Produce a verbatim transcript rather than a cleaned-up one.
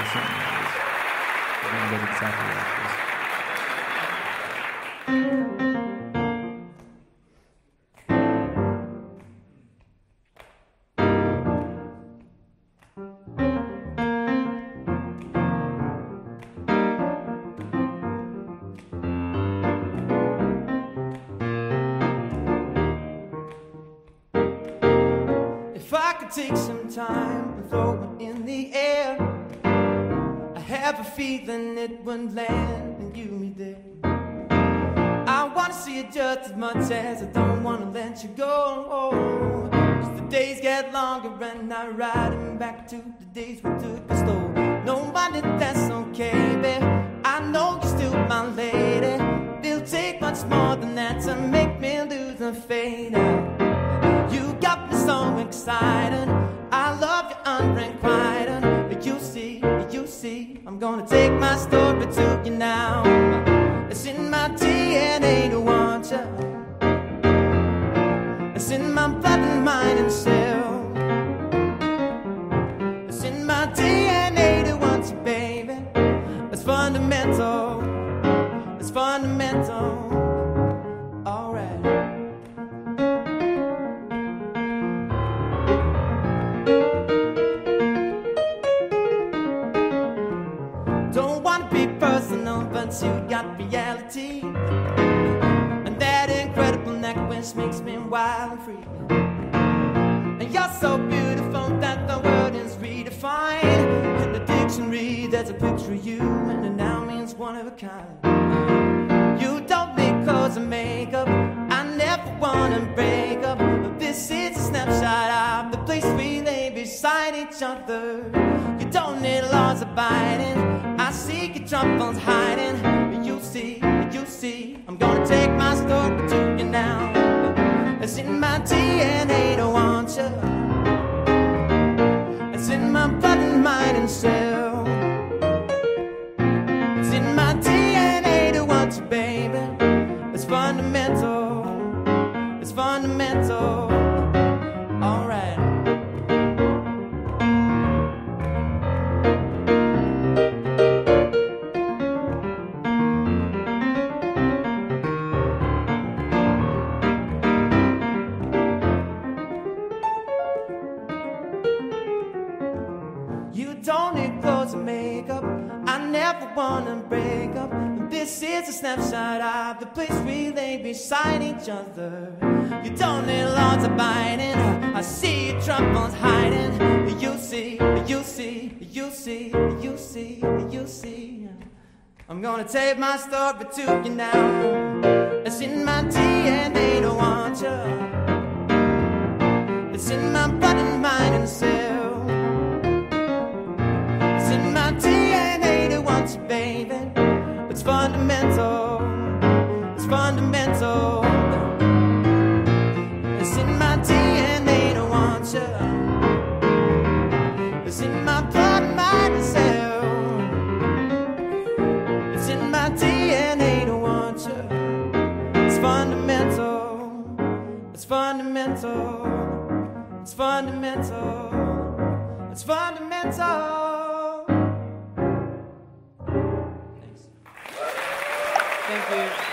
song is. It's gonna get exactly like this. If I could take some time and throw it in the air, I have a feeling it would land and you me there. I wanna see it just as much as I don't wanna let you go. As the days get longer and I ride 'em back to the days we took a slow. Nobody, that's okay, babe. I know you're still my lady. It'll take much more than that to make me lose the faith. You got me so excited. I love you unrequited. But you see, you see, I'm gonna take my story to you now. It's in my D N A to want you. It's in my blood and mind and cell. It's in my D N A to want you, baby. It's fundamental. It's fundamental. Alright. Don't wanna be personal, but you got reality. And that incredible neck which makes me wild and free. And you're so beautiful that the word is redefined. In the dictionary there's a picture of you, and it now means one of a kind. You don't need clothes and makeup, I never wanna break up. But this is a snapshot of the place we lay beside each other. You don't need laws abiding, I see your troubles hiding. But you see, you see, I'm gonna take my story to you now. It's in my D N A to want you. It's in my blood and mind and cell. It's in my D N A to want you, baby. It's fundamental. It's fundamental. Alright. You don't need clothes and makeup, I never wanna break up. This is a snapshot of the place we lay beside each other. You don't need laws abiding, I see your troubles hiding. You see, you see, you see, you see, you see. I'm gonna take my story to you now. It's in my D N A to want you. It's in my blood and mind and cell. It's in my D N A to want you, baby. It's fundamental. It's fundamental. It's in my D N A to want you. It's in my blood and mind and cell. It's in my D N A to want you. It's fundamental. It's fundamental. It's fundamental. It's fundamental. Thanks. Thank you.